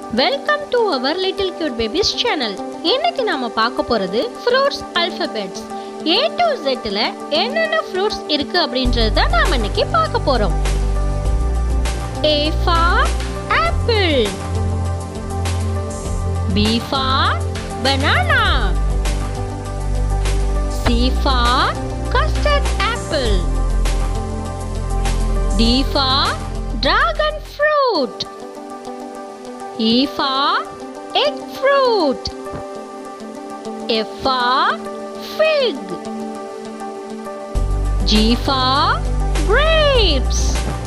Welcome to our Little Cute Babies channel. இன்னைக்கு நாம பார்க்க போறது fruits alphabets. A to Z ல என்னென்ன fruits இருக்கு அப்படின்றத தான் நாம இன்னைக்கு பார்க்க போறோம். A for apple. B for banana. C for custard apple. D for dragon fruit. E for egg fruit. F for fig. G for grapes.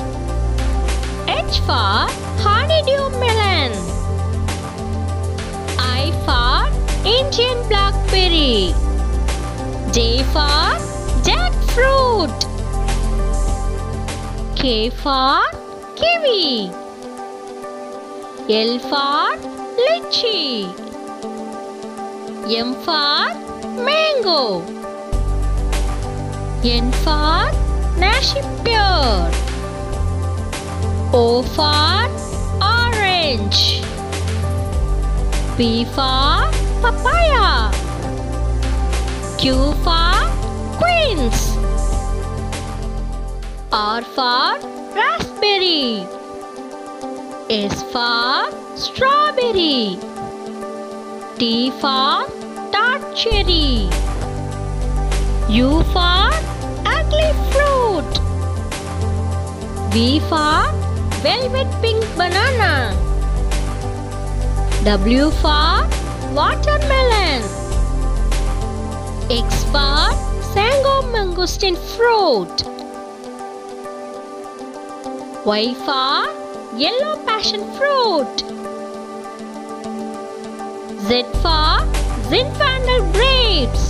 H for honeydew melon. I for Indian blackberry. J for jackfruit. K for kiwi. L for lychee. M for mango. N for nashi-pear. O for orange. P for papaya. Q for quince. R for raspberry. S for strawberry. T for tart cherry. U for ugly fruit. V for velvet pink banana. W for watermelon. X for Sango mangosteen fruit. Y for yellow passion fruit. Z for Zinfandel grapes.